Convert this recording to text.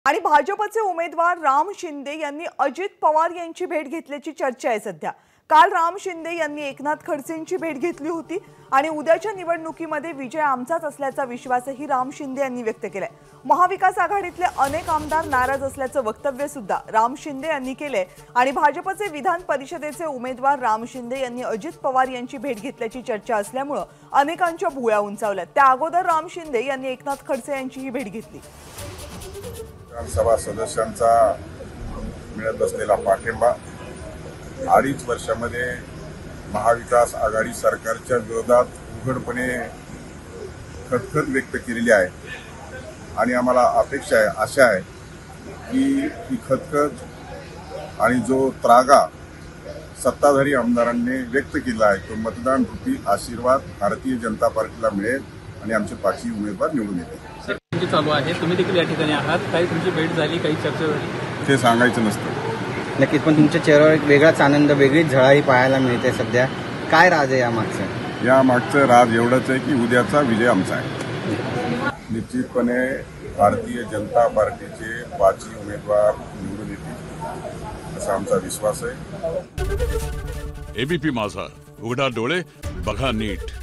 आणि भाजपचे उमेदवार राम शिंदे यांनी अजित पवार यांची भेट घेतल्याची चर्चा आहे सध्या। काल राम शिंदे यांनी एकनाथ खडसेंची भेट घेतली होती आणि उद्याच्या निवडणुकीमध्ये विजय आमचाच असल्याचा विश्वासही राम शिंदे यांनी व्यक्त केलाय। महाविकास आघाडीतले अनेक आमदार नाराज असल्याचं वक्तव्य सुद्धा राम शिंदे यांनी केले आणि भाजपचे विधान परिषदेचे उमेदवार राम शिंदे यांनी अजित पवार यांची भेट घेतल्याची चर्चा असल्यामुळे अनेकांच्या भुवया उंचावल्या। त्या अगोदर राम शिंदे यांनी एकनाथ खडसे यांचीही भेट घेतली। विधानसभा सदस्यांचा मिळत असलेला पाठिंबा 2.5 वर्षामध्ये महाविकास आघाडी सरकारच्या विरोधात उघडपणे खदखद व्यक्त केलेली आहे आणि आम्हाला अपेक्षा आहे, आशा आहे की ही खदखद आणि जो त्रागा सत्ताधारी आमदारांनी व्यक्त केला आहे तो मतदान रूपी आशीर्वाद भारतीय जनता पार्टीला मिळेल आणि आमचे 5ही उमेदवार निवडून येतील। चालू आहे, तुम्ही देखील या ठिकाणी आहात, काही तुमची भेट झाली, काही चर्चा झाली? ते सांगायचं नसतं। नक्कीच, पण तुमच्या चेहऱ्यावर एक वेगळाच आनंद, वेगळीच झळाळी पाहायला मिळते सध्या। काय राज आहे यामागचं? यामागचं राज एवढंच आहे की उद्याचा विजय आमचा आहे। निश्चितपणे भारतीय जनता पार्टीचे 5ही उमेदवार निवडून येतील असा आमचा विश्वास आहे। एबीपी माझा, उघडा डोळे बघा नीट।